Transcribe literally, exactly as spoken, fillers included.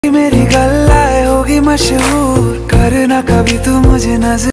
मेरी गल्लाए होगी मशहूर, करना कभी तू मुझे नजर।